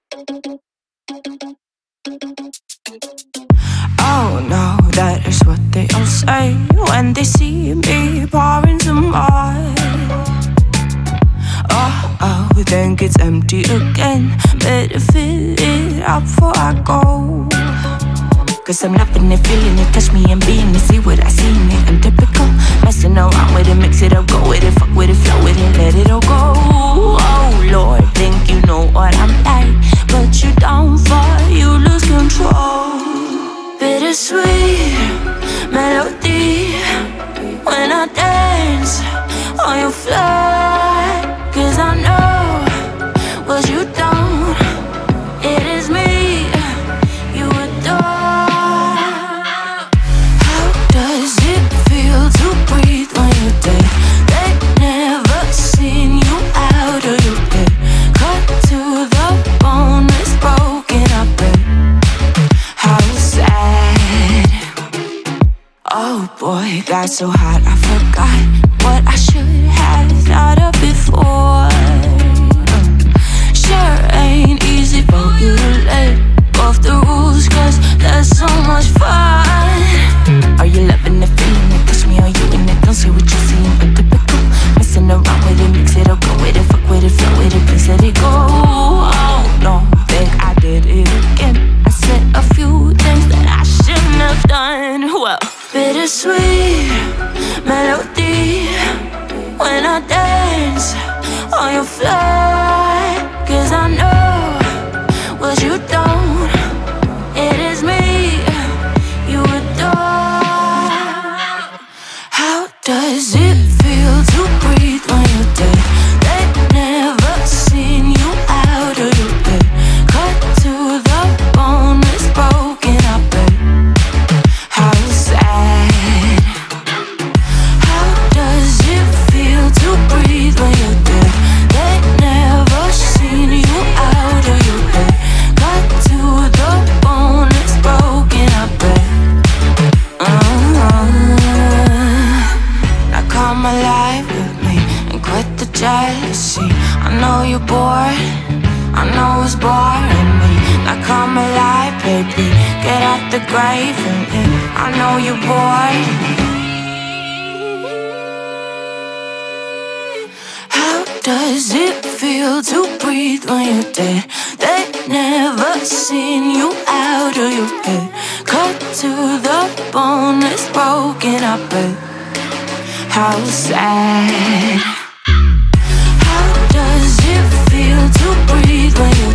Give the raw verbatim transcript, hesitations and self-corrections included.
Oh no, that is what they all say when they see me pouring some more. Oh, oh, think it's empty again. Better fill it up before I go. Cause I'm loving it, feeling it, touch me and being it. See what I see in it, I'm typical. Messing around with it, mix it up, go with it, fuck with it, flow with it, let it all go. Oh Lord, think you know what I'm like, but you don't fall, you lose control. Bittersweet melody when I dance on your floor. Cause I know what you don't, it is me you adore. How does it feel to breathe when you're dead? They never seen you out of your bed. Cut to the bone, it's broken, I bet. How sad. Oh boy, got so hot I forgot what I should have thought of before. Sure ain't easy for you to let go of the rules, cause that's so much fun. Are you loving it, feeling it, touch me, are you in it? Don't say what you're seeing, but typical. Messing around with it, mix it up, go with it, fuck with it, flow with it, please let it go. Oh no, think I did it again. I said a few things that I shouldn't have done. Well, bittersweet melody when I dance on your floor. Cause I know what you don't, it is me you adore. How does it feel to breathe when you're dead? They never seen you out of your bed. Cut to the bone, it's broken, I bet. How sad. How does it feel to breathe when you're dead? They never seen you out of your bed. Cut to the bone, it's broken, I bet. uh-huh. Now come alive with me and quit the jealousy. I know you're bored, I know it's boring me. Now come alive, baby, get out the grave with me. I know you're bored. How does it feel to breathe when you're dead? They never seen you out of your bed. Cut to the bone, it's broken, I bet. How sad. How does it feel to breathe when you're